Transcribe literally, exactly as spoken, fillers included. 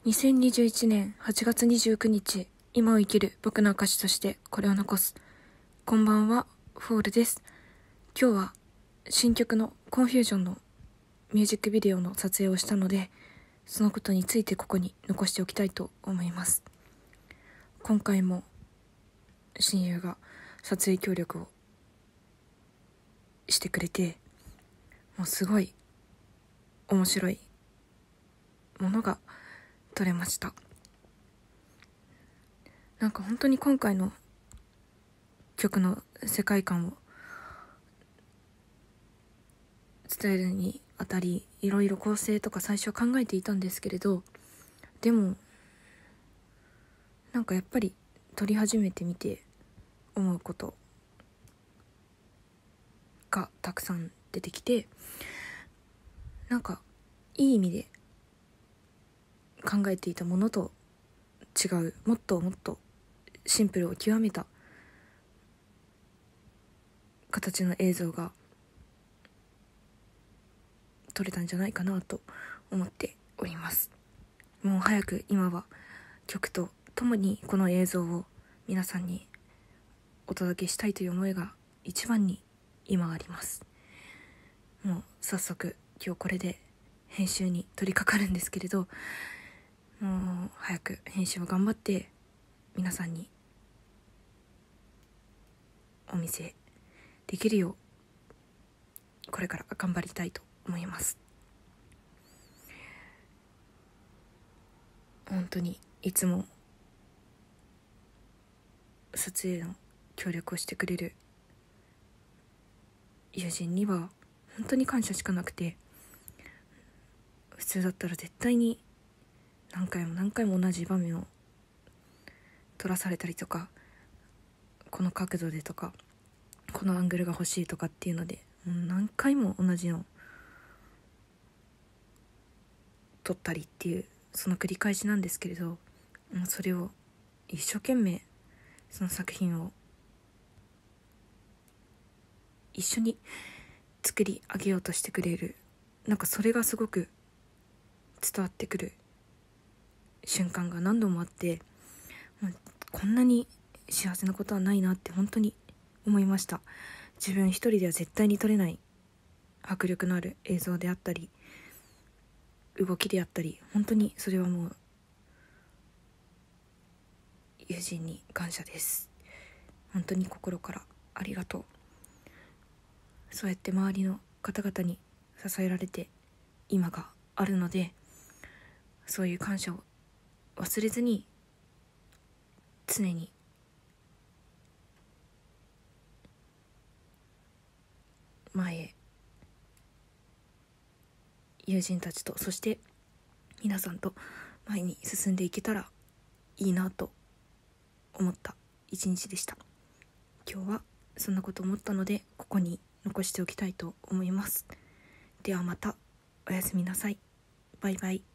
にせんにじゅういちねんはちがつにじゅうくにち、今を生きる僕の証としてこれを残す。こんばんは、フォールです。今日は新曲のコンフュージョンのミュージックビデオの撮影をしたので、そのことについてここに残しておきたいと思います。今回も親友が撮影協力をしてくれて、もうすごい面白いものが撮れました。なんか本当に今回の曲の世界観を伝えるにあたり、いろいろ構成とか最初は考えていたんですけれど、でもなんかやっぱり撮り始めてみて思うことがたくさん出てきて、なんかいい意味で考えていたものと違う、もっともっとシンプルを極めた形の映像が撮れたんじゃないかなと思っております。もう早く今は曲とともにこの映像を皆さんにお届けしたいという思いが一番に今あります。もう早速今日これで編集に取り掛かるんですけれど、もう早く編集を頑張って皆さんにお見せできるようこれから頑張りたいと思います。本当にいつも撮影の協力をしてくれる友人には本当に感謝しかなくて、普通だったら絶対に何回も何回も同じ場面を撮らされたりとか、この角度でとかこのアングルが欲しいとかっていうので何回も同じの撮ったりっていう、その繰り返しなんですけれど、それを一生懸命その作品を一緒に作り上げようとしてくれる、なんかそれがすごく伝わってくる瞬間が何度もあって、もうこんなに幸せなことはないなって本当に思いました。自分一人では絶対に撮れない迫力のある映像であったり動きであったり、本当にそれはもう友人に感謝です。本当に心からありがとう。そうやって周りの方々に支えられて今があるので、そういう感謝を忘れずに常に前へ友人たちと、そして皆さんと前に進んでいけたらいいなと思った一日でした。今日はそんなこと思ったのでここに残しておきたいと思います。ではまた、おやすみなさい。バイバイ。